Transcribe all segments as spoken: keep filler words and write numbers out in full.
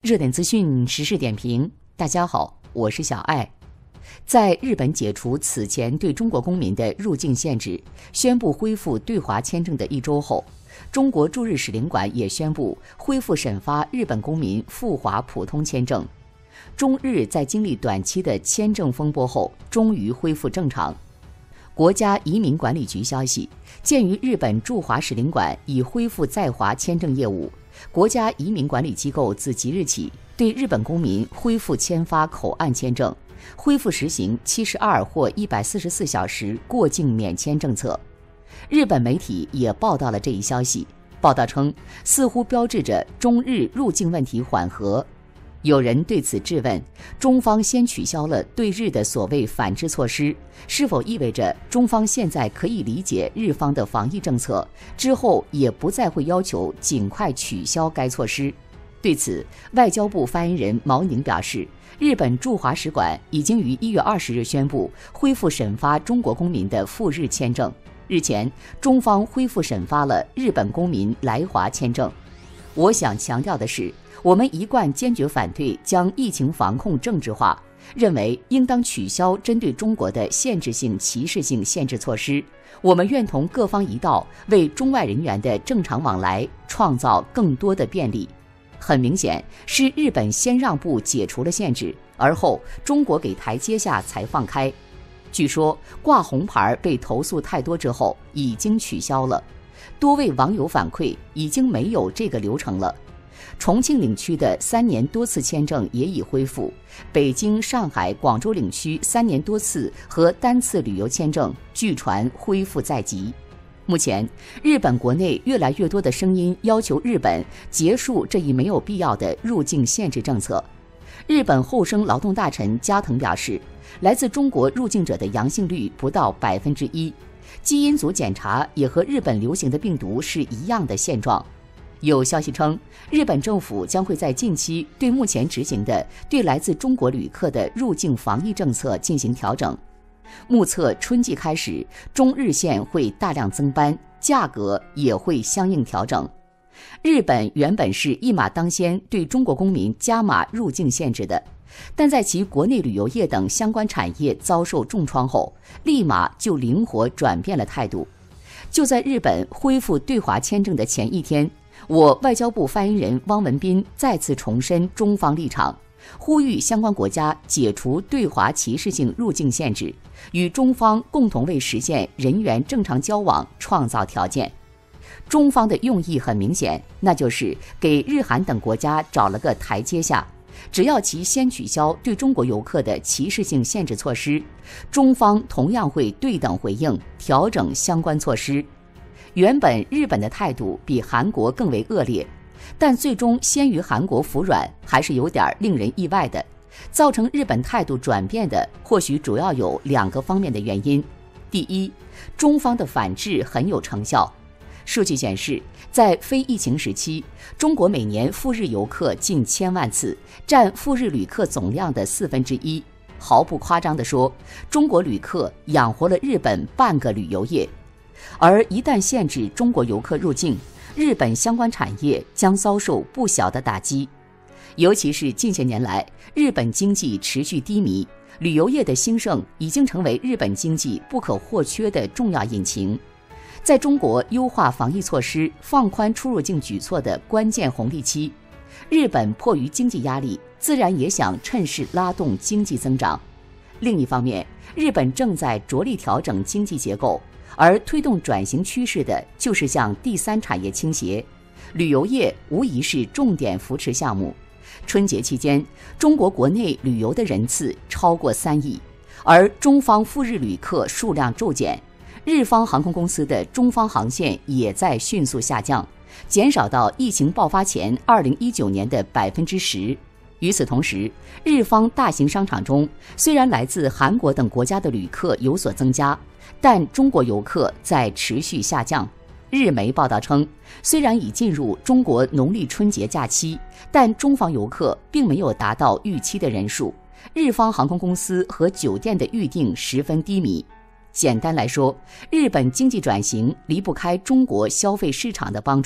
热点资讯，时事点评。大家好，我是小爱。在日本解除此前对中国公民的入境限制，宣布恢复对华签证的一周后，中国驻日使领馆也宣布恢复审发日本公民赴华普通签证。中日在经历短期的签证风波后，终于恢复正常。国家移民管理局消息，鉴于日本驻华使领馆已恢复在华签证业务，国家移民管理机构自即日起对日本公民恢复签发口岸签证，恢复实行七十二或一百四十四小时过境免签政策。日本媒体也报道了这一消息，报道称似乎标志着中日入境问题缓和。有人对此质问，中方先取消了对日的所谓反制措施，是否意味着中方现在可以理解日方的防疫政策，之后也不再会要求尽快取消该措施？对此，外交部发言人毛宁表示，日本驻华使馆已经于一月二十日宣布恢复审发中国公民的赴日签证。日前，中方恢复审发了日本公民来华签证。我想强调的是，我们一贯坚决反对将疫情防控政治化，认为应当取消针对中国的限制性、歧视性限制措施。我们愿同各方一道，为中外人员的正常往来创造更多的便利。很明显，是日本先让步解除了限制，而后中国给台阶下才放开。据说挂红牌被投诉太多之后，已经取消了。多位网友反馈，已经没有这个流程了。重庆领区的三年多次签证也已恢复，北京、上海、广州领区三年多次和单次旅游签证据传恢复在即。目前，日本国内越来越多的声音要求日本结束这一没有必要的入境限制政策。日本厚生劳动大臣加藤表示，来自中国入境者的阳性率不到百分之一，基因组检查也和日本流行的病毒是一样的现状。有消息称，日本政府将会在近期对目前执行的对来自中国旅客的入境防疫政策进行调整。目测春季开始，中日线会大量增班，价格也会相应调整。日本原本是一马当先对中国公民加码入境限制的，但在其国内旅游业等相关产业遭受重创后，立马就灵活转变了态度。就在日本恢复对华签证的前一天，我外交部发言人汪文斌再次重申中方立场，呼吁相关国家解除对华歧视性入境限制，与中方共同为实现人员正常交往创造条件。中方的用意很明显，那就是给日韩等国家找了个台阶下，只要其先取消对中国游客的歧视性限制措施，中方同样会对等回应，调整相关措施。原本日本的态度比韩国更为恶劣，但最终先于韩国服软，还是有点令人意外的。造成日本态度转变的，或许主要有两个方面的原因。第一，中方的反制很有成效。数据显示，在非疫情时期，中国每年赴日游客近千万次，占赴日旅客总量的四分之一。毫不夸张地说，中国旅客养活了日本半个旅游业。而一旦限制中国游客入境，日本相关产业将遭受不小的打击。尤其是近些年来，日本经济持续低迷，旅游业的兴盛已经成为日本经济不可或缺的重要引擎。在中国优化防疫措施、放宽出入境举措的关键红利期，日本迫于经济压力，自然也想趁势拉动经济增长。另一方面，日本正在着力调整经济结构，而推动转型趋势的就是向第三产业倾斜，旅游业无疑是重点扶持项目。春节期间，中国国内旅游的人次超过三亿，而中方赴日旅客数量骤减，日方航空公司的中方航线也在迅速下降，减少到疫情爆发前二零一九年的百分之十。与此同时，日方大型商场中虽然来自韩国等国家的旅客有所增加，但中国游客在持续下降。日媒报道称，虽然已进入中国农历春节假期，但中方游客并没有达到预期的人数，日方航空公司和酒店的预订十分低迷。简单来说，日本经济转型离不开中国消费市场的帮助。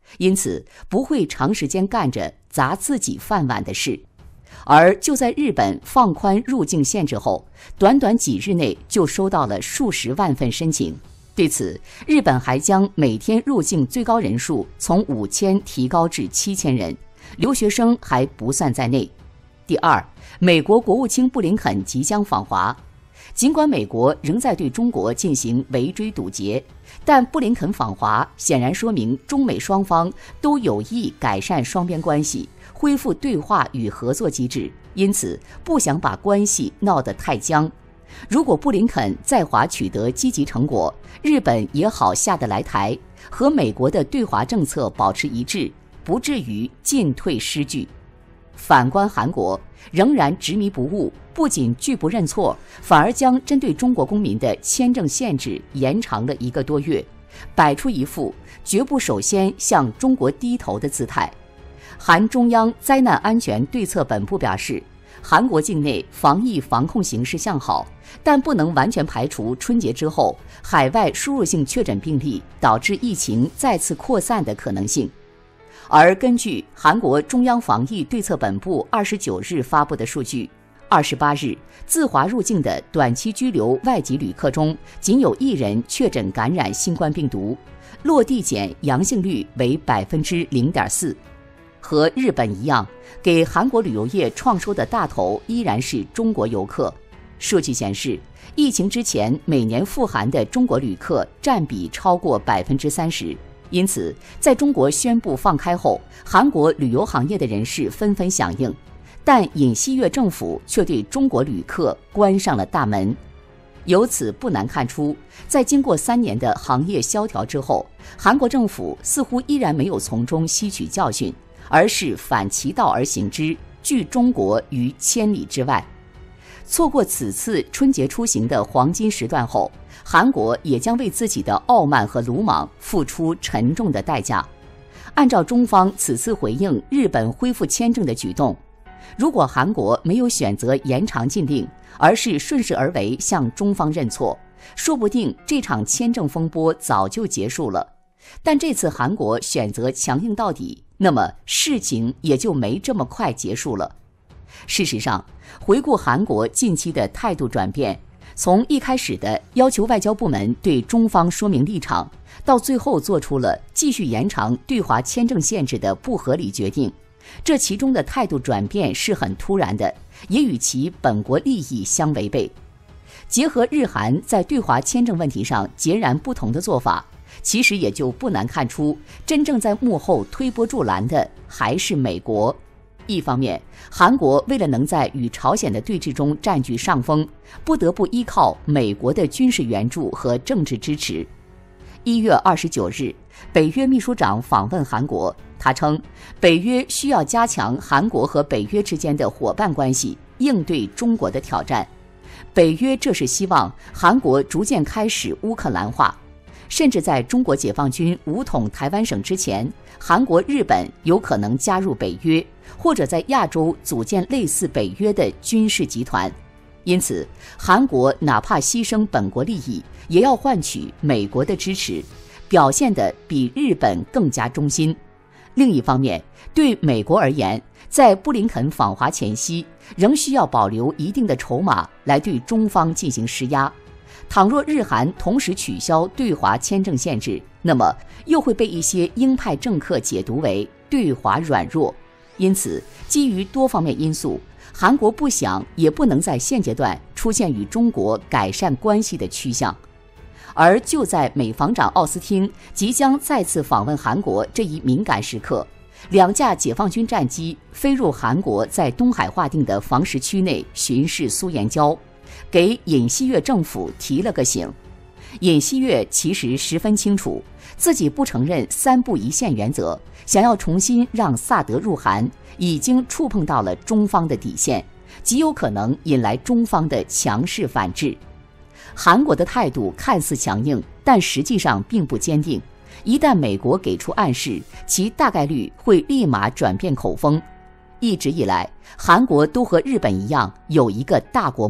因此不会长时间干着砸自己饭碗的事。而就在日本放宽入境限制后，短短几日内就收到了数十万份申请。对此，日本还将每天入境最高人数从五千提高至七千人，留学生还不算在内。第二，美国国务卿布林肯即将访华。尽管美国仍在对中国进行围追堵截，但布林肯访华显然说明中美双方都有意改善双边关系，恢复对话与合作机制，因此不想把关系闹得太僵。如果布林肯在华取得积极成果，日本也好下得来台，和美国的对华政策保持一致，不至于进退失据。反观韩国，仍然执迷不悟，不仅拒不认错，反而将针对中国公民的签证限制延长了一个多月，摆出一副绝不首先向中国低头的姿态。韩中央灾难安全对策本部表示，韩国境内防疫防控形势向好，但不能完全排除春节之后海外输入性确诊病例导致疫情再次扩散的可能性。而根据韩国中央防疫对策本部二十九日发布的数据，二十八日自华入境的短期居留外籍旅客中，仅有一人确诊感染新冠病毒，落地检阳性率为百分之零点四。和日本一样，给韩国旅游业创收的大头依然是中国游客。数据显示，疫情之前每年赴韩的中国旅客占比超过百分之三十。因此，在中国宣布放开后，韩国旅游行业的人士纷纷响应，但尹锡悦政府却对中国旅客关上了大门。由此不难看出，在经过三年的行业萧条之后，韩国政府似乎依然没有从中吸取教训，而是反其道而行之，拒中国于千里之外。错过此次春节出行的黄金时段后，韩国也将为自己的傲慢和鲁莽付出沉重的代价。按照中方此次回应日本恢复签证的举动，如果韩国没有选择延长禁令，而是顺势而为向中方认错，说不定这场签证风波早就结束了。但这次韩国选择强硬到底，那么事情也就没这么快结束了。事实上，回顾韩国近期的态度转变，从一开始的要求外交部门对中方说明立场，到最后做出了继续延长对华签证限制的不合理决定，这其中的态度转变是很突然的，也与其本国利益相违背。结合日韩在对华签证问题上截然不同的做法，其实也就不难看出，真正在幕后推波助澜的还是美国。一方面，韩国为了能在与朝鲜的对峙中占据上风，不得不依靠美国的军事援助和政治支持。一月二十九日，北约秘书长访问韩国，他称，北约需要加强韩国和北约之间的伙伴关系，应对中国的挑战。北约这是希望韩国逐渐开始乌克兰化，甚至在中国解放军武统台湾省之前，韩国、日本有可能加入北约，或者在亚洲组建类似北约的军事集团。因此，韩国哪怕牺牲本国利益，也要换取美国的支持，表现得比日本更加忠心。另一方面，对美国而言，在布林肯访华前夕，仍需要保留一定的筹码来对中方进行施压。倘若日韩同时取消对华签证限制，那么又会被一些鹰派政客解读为对华软弱。因此，基于多方面因素，韩国不想也不能在现阶段出现与中国改善关系的趋向。而就在美防长奥斯汀即将再次访问韩国这一敏感时刻，两架解放军战机飞入韩国在东海划定的防实区内巡视苏岩礁，给尹锡悦政府提了个醒。尹锡悦其实十分清楚，自己不承认三不一线原则，想要重新让萨德入韩，已经触碰到了中方的底线，极有可能引来中方的强势反制。韩国的态度看似强硬，但实际上并不坚定。一旦美国给出暗示，其大概率会立马转变口风。一直以来，韩国都和日本一样有一个大国梦，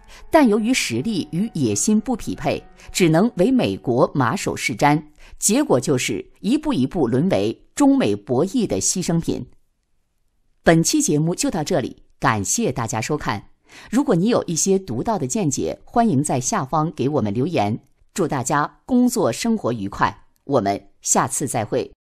但由于实力与野心不匹配，只能为美国马首是瞻，结果就是一步一步沦为中美博弈的牺牲品。本期节目就到这里，感谢大家收看。如果你有一些独到的见解，欢迎在下方给我们留言。祝大家工作生活愉快，我们下次再会。